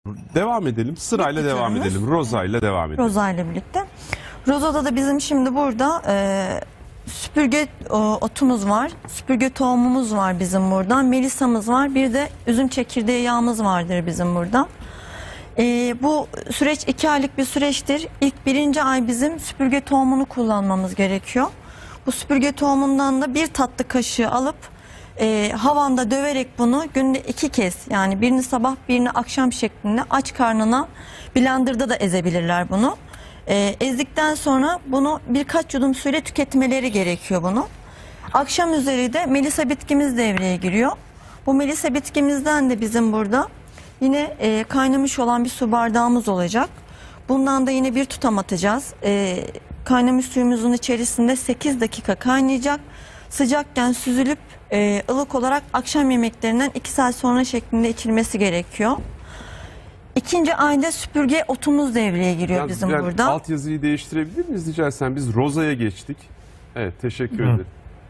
Devam edelim. Sırayla devam edelim. Roza ile devam edelim. Roza ile birlikte. Rozada da bizim şimdi burada süpürge otumuz var. Süpürge tohumumuz var bizim burada. Melisa'mız var. Bir de üzüm çekirdeği yağımız vardır bizim burada. Bu süreç 2 aylık bir süreçtir. İlk 1. ay bizim süpürge tohumunu kullanmamız gerekiyor. Bu süpürge tohumundan da 1 tatlı kaşığı alıp havanda döverek bunu günde 2 kez, yani birini sabah birini akşam şeklinde aç karnına blenderda da ezebilirler bunu. Ezdikten sonra bunu birkaç yudum suyla tüketmeleri gerekiyor bunu. Akşam üzeri de Melisa bitkimiz devreye giriyor. Bu Melisa bitkimizden de bizim burada yine kaynamış olan bir su bardağımız olacak. Bundan da yine bir tutam atacağız. Kaynamış suyumuzun içerisinde 8 dakika kaynayacak. Sıcakken süzülüp ılık olarak akşam yemeklerinden 2 saat sonra şeklinde içilmesi gerekiyor. 2. ayda süpürge otumuz devreye giriyor bizim burada. Alt yazıyı değiştirebilir miyiz rica etsem? Biz Roza'ya geçtik. Evet, teşekkür ederim.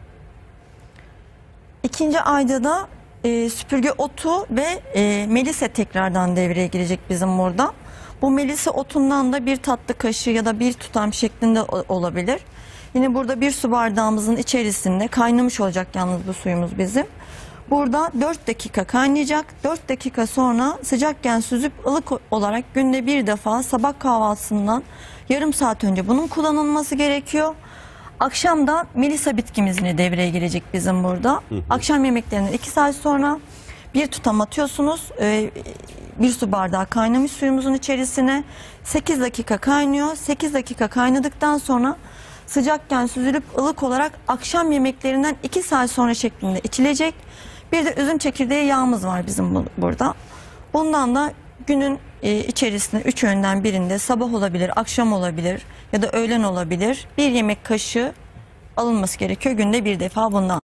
2. ayda da süpürge otu ve melisa tekrardan devreye girecek bizim burada. Bu melisa otundan da 1 tatlı kaşığı ya da 1 tutam şeklinde olabilir. Yine burada 1 su bardağımızın içerisinde kaynamış olacak yalnız bu suyumuz bizim. Burada 4 dakika kaynayacak. 4 dakika sonra sıcakken süzüp ılık olarak günde 1 defa sabah kahvaltısından yarım saat önce bunun kullanılması gerekiyor. Akşam da Melisa bitkimizin devreye girecek bizim burada. Akşam yemeklerinden 2 saat sonra 1 tutam atıyorsunuz. 1 su bardağı kaynamış suyumuzun içerisine 8 dakika kaynıyor. 8 dakika kaynadıktan sonra sıcakken süzülüp ılık olarak akşam yemeklerinden 2 saat sonra şeklinde içilecek. Bir de üzüm çekirdeği yağımız var bizim burada. Bundan da günün içerisinde 3 öğünden birinde, sabah olabilir, akşam olabilir ya da öğlen olabilir, 1 yemek kaşığı alınması gerekiyor günde 1 defa bundan.